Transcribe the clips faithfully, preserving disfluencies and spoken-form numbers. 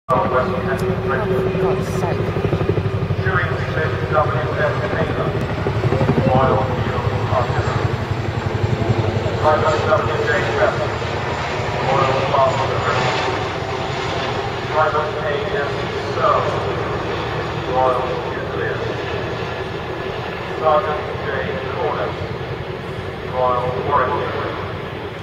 West Kensington Regiment. For God's sake. Chewing Smith W F Taylor, Royal Field Artillery. Private W J Best, Royal Farmer Regiment. Private A M Searle, Royal Fusiliers. Sergeant J Cornett, Royal Warwickshire Regiment.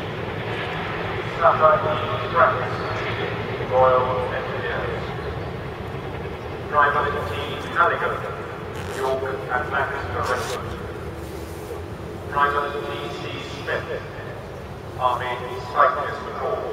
Sapper E Franks, Royal Engineers. Private T Halligan, York and Lancaster Regiment. Private T C Smith, Army Cyclist Corps.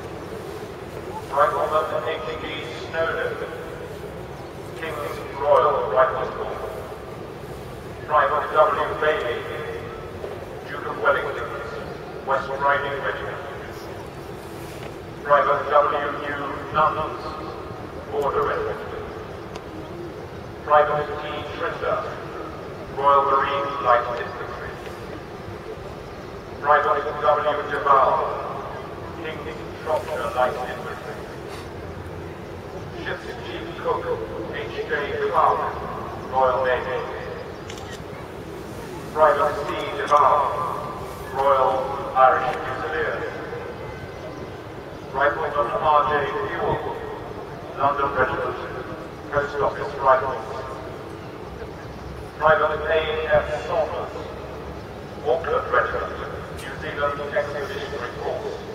Rifleman H G Snowden, King's Royal Rifle Corps. Private W Bailey, Duke of Wellington's West Riding Regiment. Private W U Nuns, Border Regiment. Private T Trinder, Royal Marine Light Infantry. Private W Duval, King's Shropshire Light Infantry. Ship's Chief Cook H J Clark, Royal Navy. Private C Duval, Royal Irish Fusiliers. Rifleman R J Buell, London Regiment, Post Office Rifles. Private A F Saunders, Auckland Regiment, New Zealand Expeditionary Force.